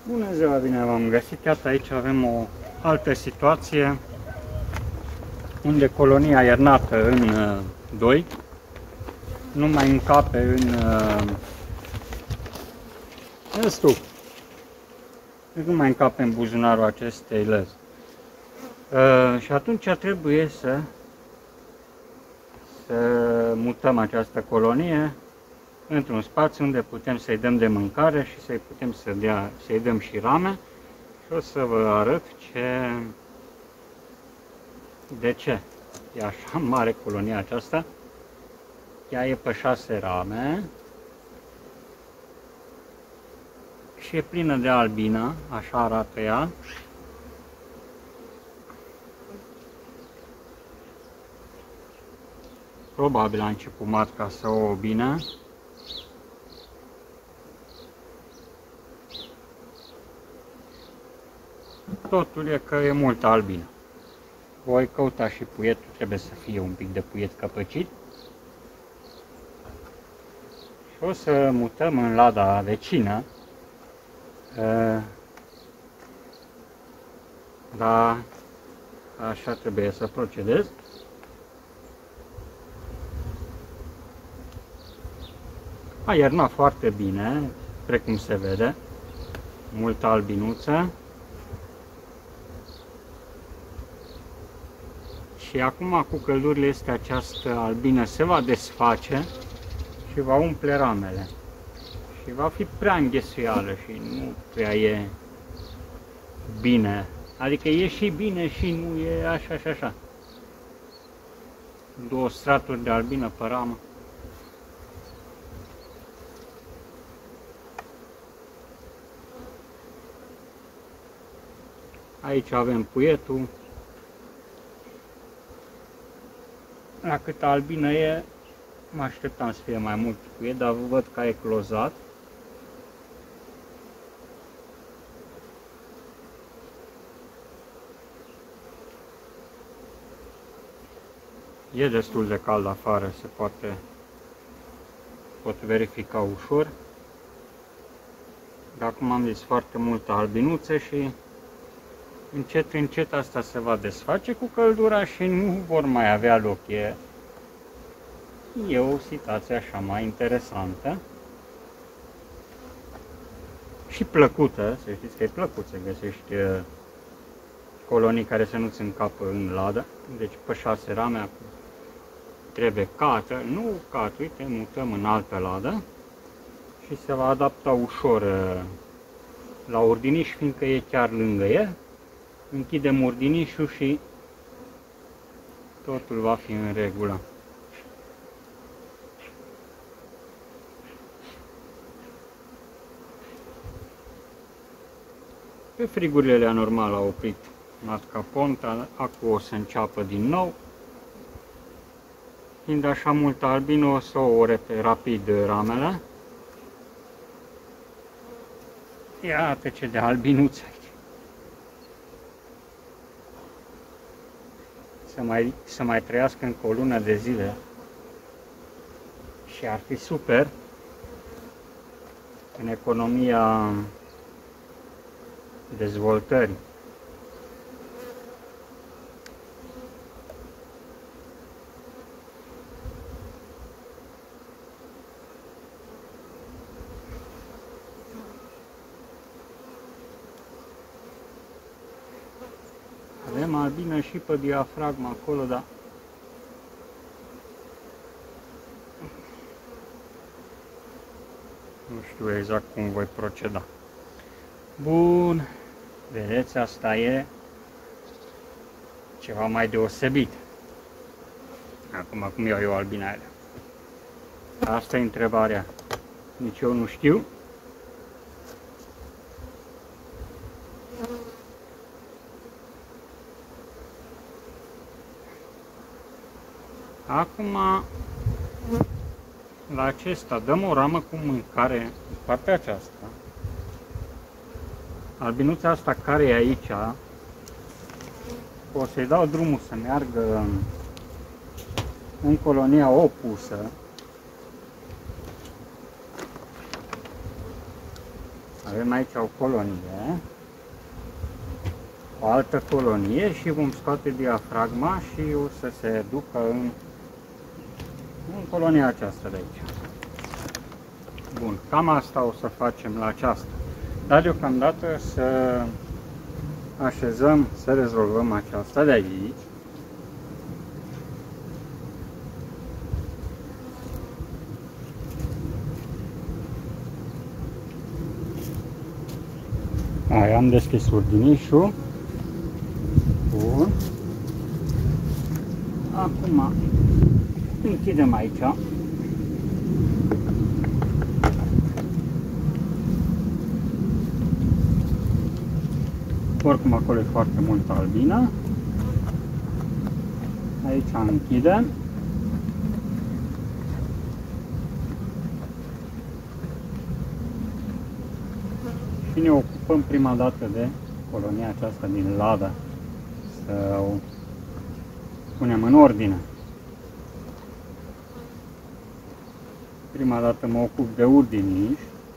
Bună ziua, bine v-am găsit. Iată, aici avem o altă situație unde colonia iernată în 2 nu mai încape în stup. Deci nu mai încape în buzunarul acestei lăzi. Și atunci trebuie să mutăm această colonie într-un spațiu unde putem să-i dăm de mâncare și să-i putem să-i dăm și rame. Și o să vă arăt de ce e așa mare colonia aceasta. Ea e pe 6 rame și e plină de albină, așa arată ea. Probabil a început matca să o bine. Totul e că e multă albină. Voi căuta și puietul, trebuie să fie un pic de puiet căpăcit. Și o să mutăm în lada vecină. Da, așa trebuie să procedez. A iernat foarte bine, precum se vede, multă albinuță. Și acum cu căldurile astea această albină se va desface și va umple ramele. Și va fi prea înghesuială și nu prea e bine. Adică e și bine și nu e așa și așa. 2 straturi de albină pe ramă. Aici avem puietul. La câtă albină e, mă așteptam să fie mai mult puiet, dar văd că a eclozat. E destul de cald afară, pot verifica ușor. Dar cum am zis, foarte multă albinuță și încet, încet asta se va desface cu căldura și nu vor mai avea loc. E o situație așa mai interesantă și plăcută, să știți că e plăcut să găsești colonii care să nu-ți încapă în ladă. Deci pe 6 rame acum trebuie cată, nu cată, uite, mutăm în altă ladă și se va adapta ușor la ordiniș, fiindcă e chiar lângă el. Închidem ordinișul și totul va fi în regulă. Pe frigurile normal a oprit matca ponta, acum o să înceapă din nou. Fiind așa multă albină, o să o orepe rapid ramele. Iată ce de albinuță aici. Să mai trăiască încă o lună de zile și ar fi super în economia dezvoltării. Avem albină și pe diafragmă acolo, dar nu știu exact cum voi proceda. Bun, vedeți, asta e ceva mai deosebit. Acum, cum iau eu albina aia? Asta e întrebarea. Nici eu nu știu. Acum, la acesta dăm o ramă cu mâncare în partea aceasta. Albinuța asta care e aici, o să-i dau drumul să meargă în colonia opusă. Avem aici o colonie, o altă colonie și vom scoate diafragma și o să se ducă în colonia aceasta de aici. Bun, cam asta o să facem la aceasta. Dar deocamdată să așezăm, să rezolvăm aceasta de aici. Aia, am deschis urdinișul. Bun. Acum închidem aici. Oricum acolo e foarte multă albină. Aici închidem. Și ne ocupăm prima dată de colonia aceasta din ladă. Să o punem în ordine. Prima dată mă ocup de urdiniș.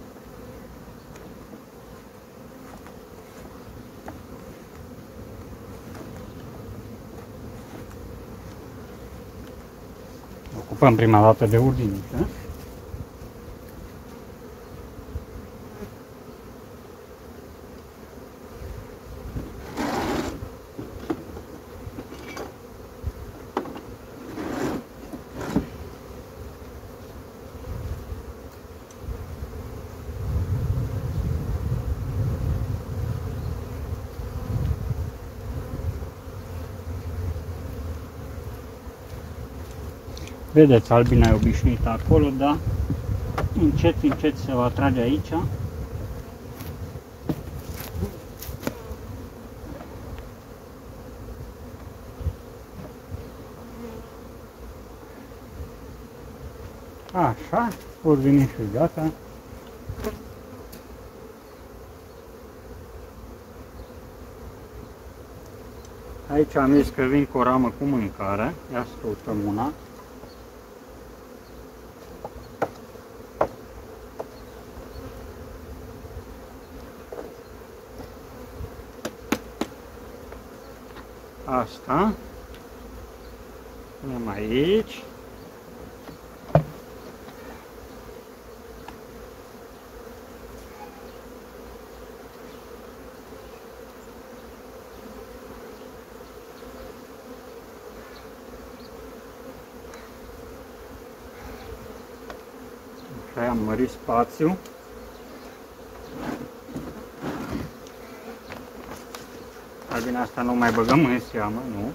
Ocupăm prima dată de urdiniș. Vedeți, albina e obișnuită acolo, dar încet, încet se va trage aici. Așa, urdinișul gata. Aici am zis că vin cu o ramă cu mâncare. Ia să căutăm una. Asta. Punem aici. Așa, am mărit spațiu. Albina asta nu mai băgăm în seamă, nu?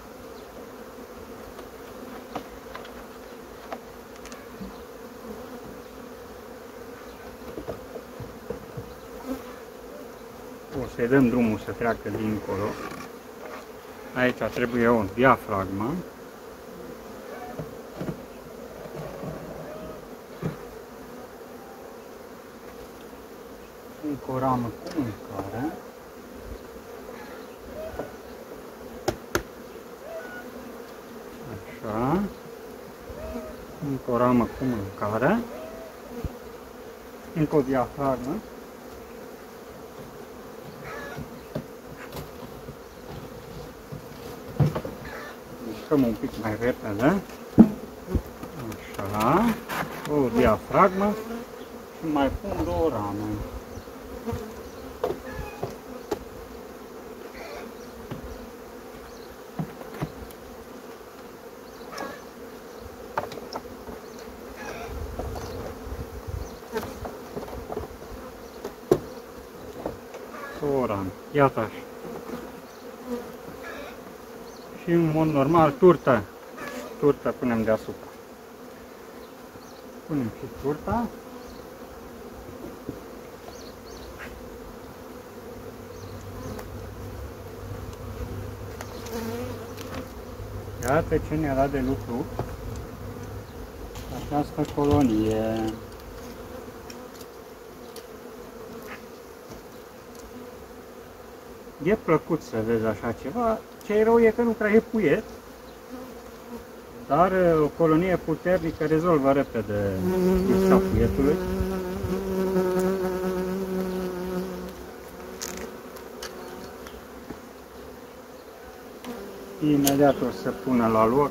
O să-i dăm drumul să treacă dincolo. Aici trebuie o diafragmă. Încă o ramă cu mâncare. Așa. Încă o ramă cu mâncare. Încă o diafragmă. Mișcăm un pic mai repede. Așa. O diafragmă. Și mai pun două rame. Iată așa. Și în mod normal turtă punem deasupra. Punem și turta. Iată ce ne-a dat de lucru această colonie. E plăcut să vezi așa ceva, ce e rău e că nu prea e puiet, dar o colonie puternică rezolvă repede lipsa puietului. Imediat o să pună la loc.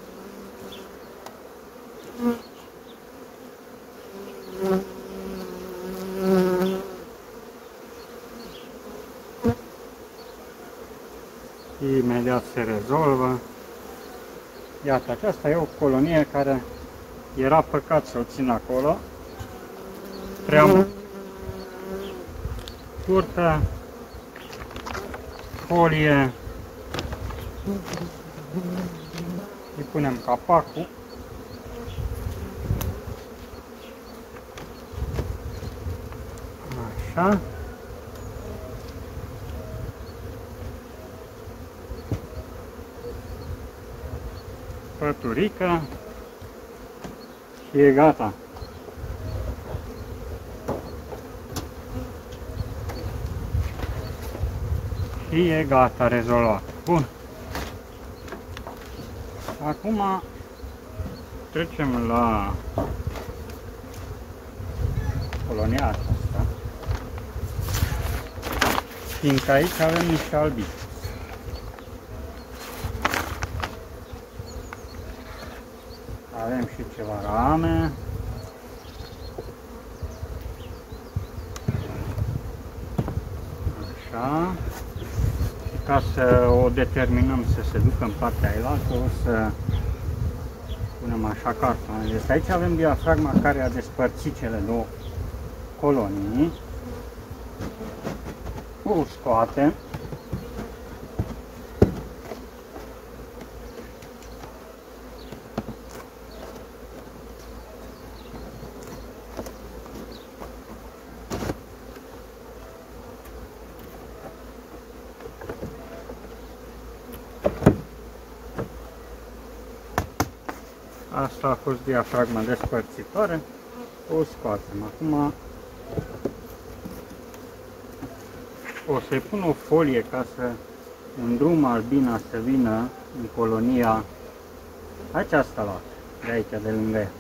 Imediat se rezolvă. Iată, aceasta e o colonie care era păcat să o țin acolo. Prea scurtă, folie, îi punem capacul. Așa. Păturică și e gata. Și e gata, rezolvat. Bun. Acum trecem la colonia asta. Fiindcă aici avem niște albi. Avem și ceva rame. Așa. Și ca să o determinăm să se ducă în partea ailaltă, o să punem așa cartonul. Deci aici avem diafragma care a despărțit cele două colonii. O scoatem. Asta a fost diafragma despărțitoare, o scoatem. Acum o să-i pun o folie ca să îndrum albina să vină în colonia aceasta la de aici, de lângă ea.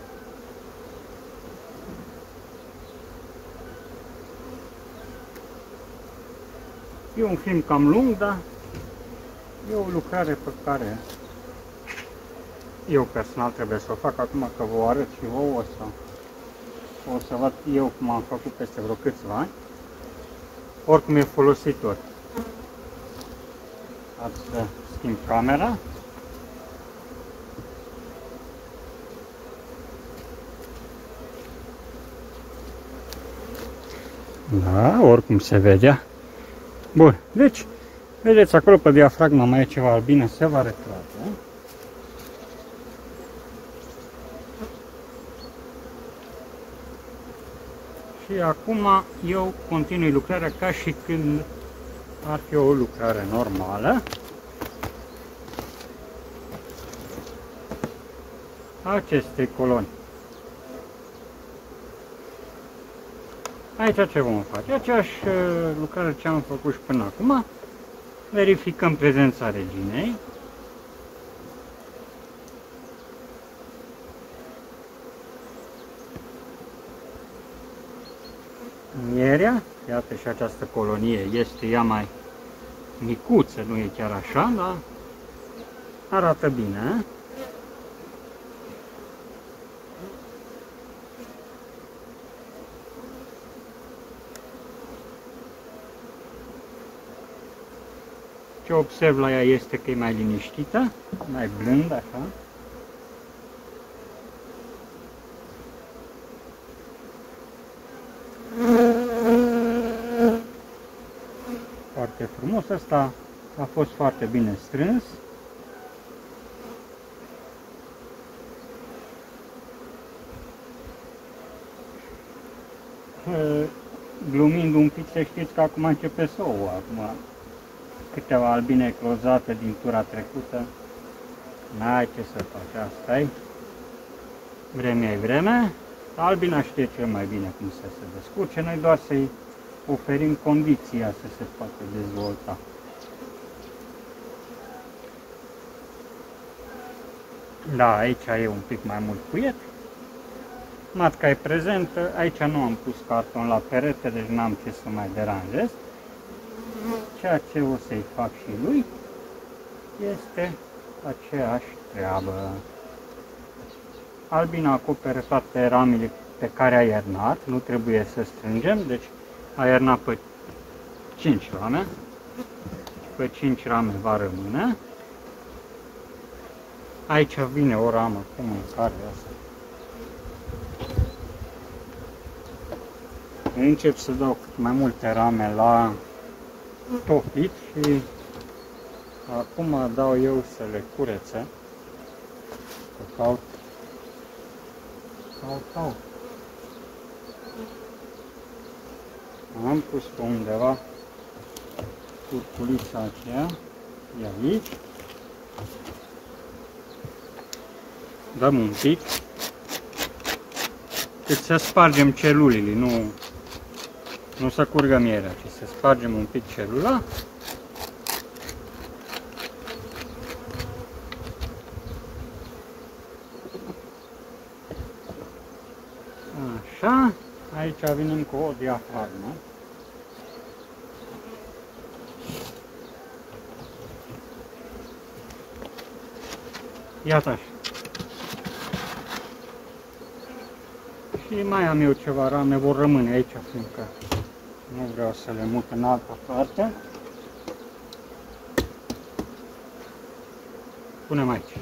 E un film cam lung, dar e o lucrare pe care eu personal trebuie să o fac. Acum că vă arăt și vouă, o să văd eu cum am făcut peste vreo câțiva ani. Oricum e folositor. Ați să schimb camera. Da, oricum se vedea. Bun, deci, vedeți acolo pe diafragma mai e ceva albină, se va retrage. Și acum eu continui lucrarea ca și când ar fi o lucrare normală. Aceste coloni. Aici ce vom face? Aceeași lucrare ce am făcut și până acum. Verificăm prezența reginei. Mierea, iată și această colonie, este ea mai micuță, nu e chiar așa, dar arată bine. Ce observ la ea este că e mai liniștită, mai blândă, așa. Foarte frumos, asta a fost foarte bine strâns. Glumind un pic, să știți că acum începe să o acum câteva albine eclozate din tura trecută. N-ai ce să faci, asta-i. Vremea e vreme. Albina știe cel mai bine cum să se descurce, noi doar să-i oferim condiția să se poată dezvolta. Da, aici e un pic mai mult cuiet. Matca e prezentă, aici nu am pus carton la perete, deci n-am ce să mai deranjez. Ceea ce o să-i fac și lui, este aceeași treabă. Albina acoperă toate ramele pe care a iernat, nu trebuie să strângem, deci a iernat pe 5 rame, pe 5 rame va rămâne. Aici vine o ramă cu mâncare asta. Încep să dau cât mai multe rame la topit și acum dau eu să le curețe. Caut. Am pus pe undeva curculița aceea, e aici. Dăm un pic, cât să spargem celulele, nu să curgă mierea, ci să spargem un pic celula. Așa, aici venim cu o diafragmă. Iată așa. Și mai am eu ceva rame, vor rămâne aici, fiindcă nu vreau să le mut în altă parte. Punem aici.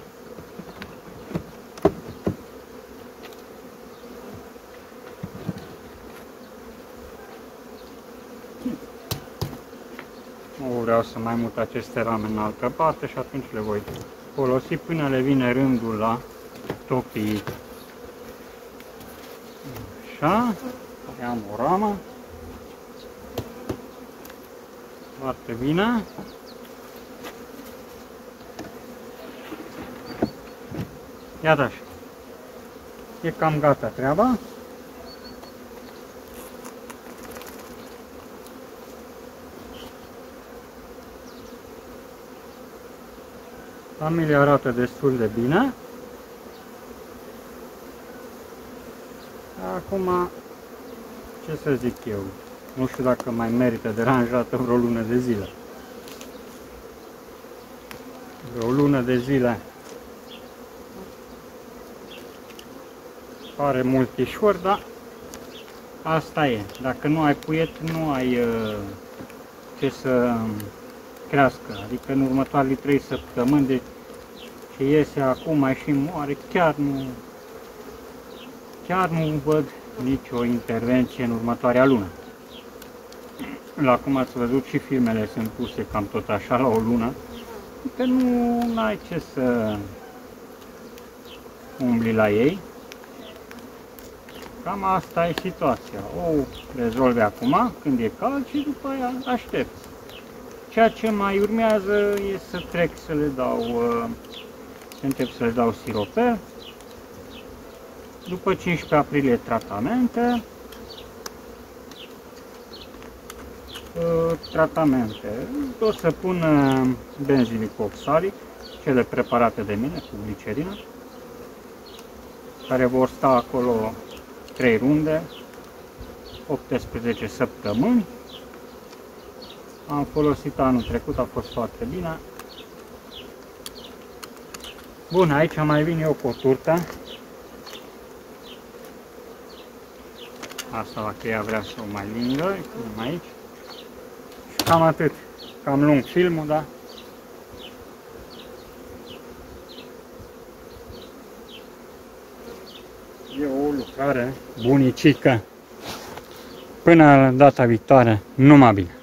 Nu vreau să mai mut aceste rame în altă parte și atunci le voi folosi până le vine rândul la topit. Așa, am o ramă. Foarte bine. Iată așa. E cam gata treaba. Familia arată destul de bine. Acum, ce să zic eu, nu știu dacă mai merită deranjată vreo lună de zile. Vreo lună de zile pare multișor, dar asta e. Dacă nu ai puiet, nu ai ce să crească. Adică în următoarele 3 săptămâni, de ce iese acum și moare, chiar nu văd nicio intervenție în următoarea lună. La cum ați văzut, și filmele sunt puse cam tot așa la o lună, că nu ai ce să umbli la ei. Cam asta e situația. O rezolvi acum, când e cald, și după aia aștepți. Ceea ce mai urmează e să trec să le dau, să încep să le dau siropel. După 15 aprilie tratamente. O să pun benzilic oxalic, cele preparate de mine cu glicerină, care vor sta acolo 3 runde, 18 săptămâni. Am folosit anul trecut, a fost foarte bine. Bun, aici mai vin eu cu o turtă. Asta la cheia vrea să o mai lingă, aici. Și cam atât. Cam lung filmul, da? E o lucrare bunicică. Până data viitoare, numai bine!